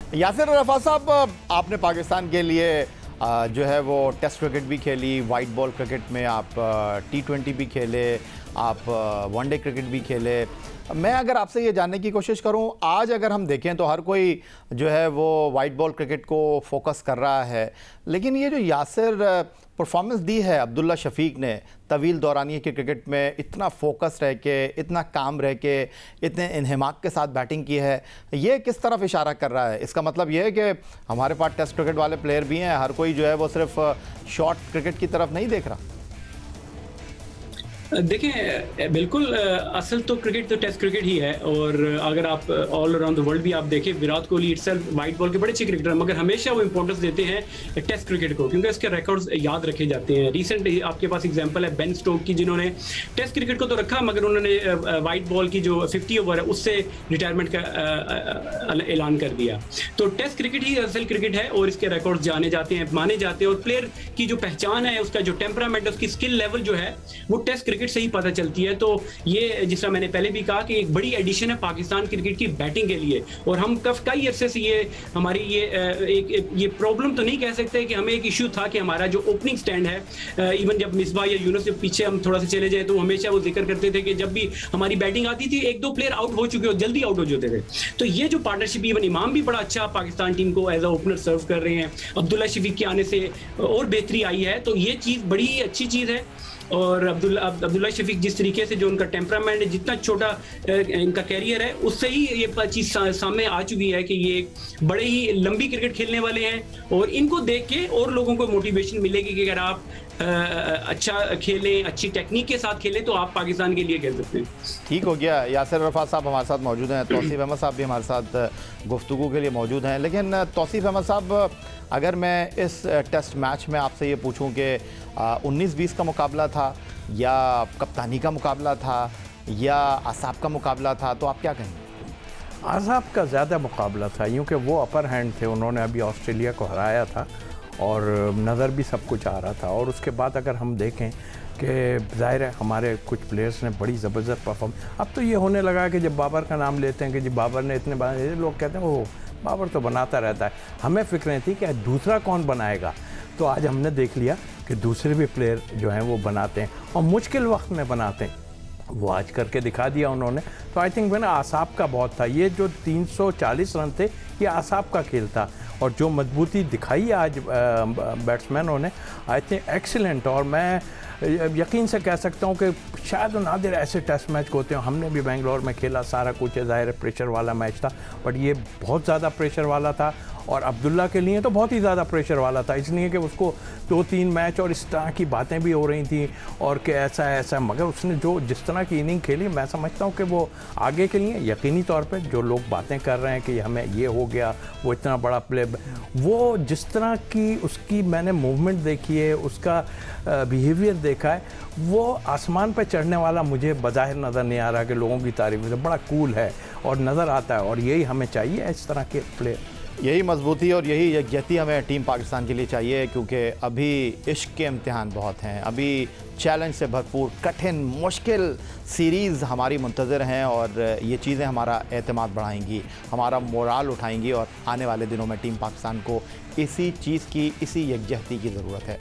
यासिर अरफात साहब, आपने पाकिस्तान के लिए जो है वो टेस्ट क्रिकेट भी खेली, वाइट बॉल क्रिकेट में आप T20 भी खेले, आप वनडे क्रिकेट भी खेले। मैं अगर आपसे ये जानने की कोशिश करूं, आज अगर हम देखें तो हर कोई जो है वो वाइट बॉल क्रिकेट को फोकस कर रहा है, लेकिन ये जो यासिर परफॉर्मेंस दी है अब्दुल्ला शफीक ने तवील दौरानिए के क्रिकेट में, इतना फोकस रह के, इतना काम रह के, इतने इन्हमाक के साथ बैटिंग की है, ये किस तरफ इशारा कर रहा है? इसका मतलब ये है कि हमारे पास टेस्ट क्रिकेट वाले प्लेयर भी हैं, हर कोई जो है वो सिर्फ शॉर्ट क्रिकेट की तरफ नहीं देख रहा। देखें, बिल्कुल असल तो क्रिकेट तो टेस्ट क्रिकेट ही है। और अगर आप ऑल अराउंड द वर्ल्ड भी आप देखें, Virat Kohli itself white ball के बड़े अच्छे क्रिकेटर हैं, मगर हमेशा वो इंपॉर्टेंस देते हैं टेस्ट क्रिकेट को, क्योंकि इसके रिकॉर्ड्स याद रखे जाते हैं। रिसेंट आपके पास एग्जांपल है बेन स्टोक की, जिन्होंने टेस्ट क्रिकेट को तो रखा मगर उन्होंने वाइट बॉल की जो 50 ओवर है उससे रिटायरमेंट का ऐलान कर दिया। तो टेस्ट क्रिकेट ही असल क्रिकेट है और इसके रिकॉर्ड्स जाने जाते हैं, माने जाते हैं। और प्लेयर की जो पहचान है, उसका जो टेम्परामेंट, उसकी स्किल लेवल जो है वो टेस्ट क्रिकेट से ही पता चलती है। तो ये, जिस तरह मैंने पहले भी कहा, कि एक बड़ी एडिशन है पाकिस्तान क्रिकेट की बैटिंग के लिए। और हम कई अरसे से ये हमारी ये प्रॉब्लम तो नहीं कह सकते कि हमें एक इशू था कि हमारा जो ओपनिंग स्टैंड है, इवन जब मिसबा या यूनुस से पीछे हम थोड़ा सा चले जाए तो हमेशा वो जिक्र करते थे कि जब भी हमारी बैटिंग आती थी एक दो प्लेयर आउट हो चुके हो, जल्दी आउट हो जाते थे। तो ये जो पार्टनरशिप, इवन इमाम भी बड़ा अच्छा पाकिस्तान टीम को एज अ ओपनर सर्व कर रहे हैं, अब्दुल्ला शफीक के आने से और बेहतरी आई है। तो ये चीज़ बड़ी अच्छी चीज़ है। और अब्दुल्ला शफीक जिस तरीके से, जो उनका टेम्परामेंट है, जितना छोटा इनका कैरियर है, उससे ही ये चीज़ सामने आ चुकी है कि ये बड़े ही लंबी क्रिकेट खेलने वाले हैं। और इनको देख के और लोगों को मोटिवेशन मिलेगी कि अगर आप अच्छा खेलें, अच्छी टेक्निक के साथ खेलें, तो आप पाकिस्तान के लिए खेल सकते हैं। ठीक हो गया। यासिर अरफात साहब हमारे साथ मौजूद हैं, तौसीफ अहमद साहब भी हमारे साथ गुफ्तगू के लिए मौजूद हैं। लेकिन तौसीफ अहमद साहब, अगर मैं इस टेस्ट मैच में आपसे ये पूछूं कि 19-20 का मुकाबला था या कप्तानी का मुकाबला था या आसाब का मुकाबला था, तो आप क्या कहेंगे? आसाब का ज़्यादा मुकाबला था, यूँ कि वो अपर हैंड थे, उन्होंने अभी ऑस्ट्रेलिया को हराया था और नज़र भी सब कुछ आ रहा था। और उसके बाद अगर हम देखें कि ज़ाहिर है हमारे कुछ प्लेयर्स ने बड़ी ज़बरदस्त परफॉर्म, अब तो ये होने लगा कि जब बाबर का नाम लेते हैं कि जी बाबर ने इतने बनाए, लोग कहते हैं ओह बाबर तो बनाता रहता है। हमें फ़िक्रें थी कि दूसरा कौन बनाएगा, तो आज हमने देख लिया कि दूसरे भी प्लेयर जो हैं वो बनाते हैं और मुश्किल वक्त में बनाते हैं, वो आज करके दिखा दिया उन्होंने। तो आई थिंक मैंने आसाब का बहुत था, ये जो 340 रन थे ये आसाब का खेल था। और जो मजबूती दिखाई आज बैट्समैनों ने, आई थिंक एक्सीलेंट। और मैं यकीन से कह सकता हूँ कि शायद नादिर ऐसे टेस्ट मैच होते हैं, हमने भी बेंगलोर में खेला, सारा कुछ ज़ाहिर प्रेशर वाला मैच था, बट ये बहुत ज़्यादा प्रेशर वाला था। और अब्दुल्ला के लिए तो बहुत ही ज़्यादा प्रेशर वाला था, इसलिए कि उसको 2-3 मैच और इस तरह की बातें भी हो रही थी और कि ऐसा ऐसा, मगर उसने जो जिस तरह की इनिंग खेली, मैं समझता हूँ कि वो आगे के लिए यकीनी तौर पे जो लोग बातें कर रहे हैं कि हमें ये हो गया, वो इतना बड़ा प्ले, वो जिस तरह की उसकी मैंने मूवमेंट देखी है, उसका बिहेवियर देखा है, वो आसमान पर चढ़ने वाला मुझे बज़ाहिर नज़र नहीं आ रहा कि लोगों की तारीफ से, बड़ा कूल है और नज़र आता है। और यही हमें चाहिए, इस तरह के प्लेयर, यही मजबूती और यही यकजहती हमें टीम पाकिस्तान के लिए चाहिए, क्योंकि अभी इश्क के इम्तिहान बहुत हैं, अभी चैलेंज से भरपूर कठिन मुश्किल सीरीज़ हमारी मुंतज़र हैं और ये चीज़ें हमारा एतमाद बढ़ाएंगी, हमारा मोराल उठाएंगी और आने वाले दिनों में टीम पाकिस्तान को इसी चीज़ की, इसी यकजहती की ज़रूरत है।